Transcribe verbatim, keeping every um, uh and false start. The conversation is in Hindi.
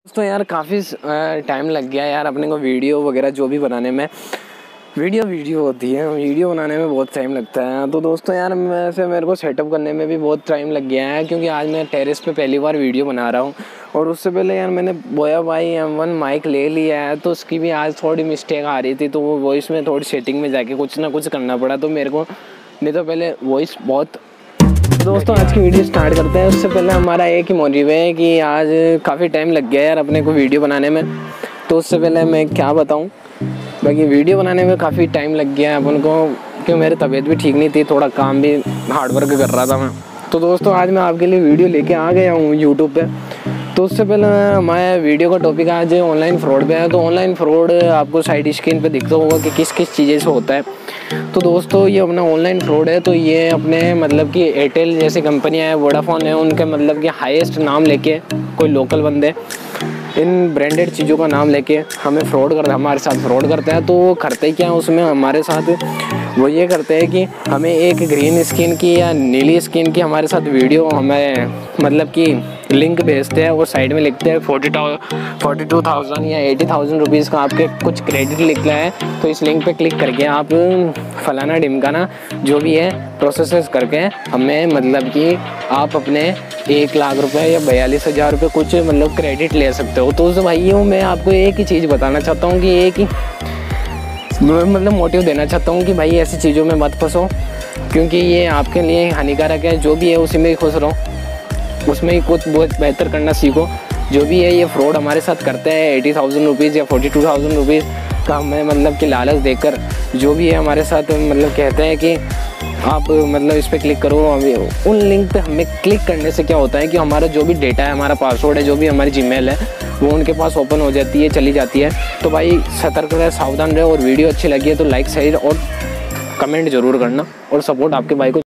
दोस्तों यार काफ़ी टाइम लग गया यार अपने को वीडियो वगैरह जो भी बनाने में। वीडियो वीडियो होती है, वीडियो बनाने में बहुत टाइम लगता है। तो दोस्तों यार वैसे मेरे को सेटअप करने में भी बहुत टाइम लग गया है, क्योंकि आज मैं टेरेस पे पहली बार वीडियो बना रहा हूँ। और उससे पहले यार मैंने बोया भाई एम वन माइक ले लिया है, तो उसकी भी आज थोड़ी मिस्टेक आ रही थी, तो वो वॉइस में थोड़ी सेटिंग में जाके कुछ ना कुछ करना पड़ा। तो मेरे को नहीं तो पहले वॉइस बहुत। दोस्तों आज की वीडियो स्टार्ट करते हैं। उससे पहले हमारा एक ही मोटिव है कि आज काफ़ी टाइम लग गया यार अपने को वीडियो बनाने में। तो उससे पहले मैं क्या बताऊं, बाकी वीडियो बनाने में काफ़ी टाइम लग गया है अपन को, क्योंकि मेरी तबीयत भी ठीक नहीं थी, थोड़ा काम भी हार्ड वर्क कर रहा था मैं। तो दोस्तों आज मैं आपके लिए वीडियो लेके आ गया हूँ यूट्यूब पे। तो उससे पहले हमारे वीडियो का टॉपिक आज ऑनलाइन फ्रॉड पे है। तो ऑनलाइन फ्रॉड आपको साइड स्क्रीन पे दिखता होगा कि किस किस चीज़ें से होता है। तो दोस्तों ये अपना ऑनलाइन फ्रॉड है, तो ये अपने मतलब कि एयरटेल जैसी कंपनियां हैं, वोडाफोन है, उनके मतलब कि हाईएस्ट नाम लेके कोई लोकल बंदे इन ब्रांडेड चीज़ों का नाम लेके हमें फ्रॉड कर हमारे साथ फ्रॉड करते हैं। तो वो करते क्या है उसमें हमारे साथ, वो ये करते हैं कि हमें एक ग्रीन स्किन की या नीली स्किन की हमारे साथ वीडियो हमें मतलब कि लिंक भेजते हैं और साइड में लिखते हैं फोर्टी फोर्टी टू थाउजेंड या एटी थाउजेंड रुपीज़ का आपके कुछ क्रेडिट लिखना है। तो इस लिंक पे क्लिक करके आप फलाना ढिमकाना जो भी है प्रोसेस करके हमें मतलब कि आप अपने एक लाख रुपए या बयालीस हज़ार रुपये कुछ मतलब क्रेडिट ले सकते हो। तो उस भाइयों मैं आपको एक ही चीज़ बताना चाहता हूँ कि एक ही मतलब मोटिव देना चाहता हूँ कि भाई ऐसी चीज़ों में मत फंसो, क्योंकि ये आपके लिए हानिकारक है। जो भी है उसी में ही खुश रहो, उसमें ही कुछ बहुत बेहतर करना सीखो। जो भी है ये फ्रॉड हमारे साथ करते हैं, एटी थाउजेंड रुपीज़ या फोर्टी टू थाउजेंड रुपीज़ का हमें मतलब कि लालच देकर जो भी है हमारे साथ मतलब कहते हैं कि आप मतलब इस पर क्लिक करो। उन लिंक पे हमें क्लिक करने से क्या होता है कि हमारा जो भी डेटा है, हमारा पासवर्ड है, जो भी हमारी जीमेल है, वो उनके पास ओपन हो जाती है, चली जाती है। तो भाई सतर्क रहे, सावधान रहे। और वीडियो अच्छी लगी है तो लाइक शेयर और कमेंट जरूर करना, और सपोर्ट आपके भाई को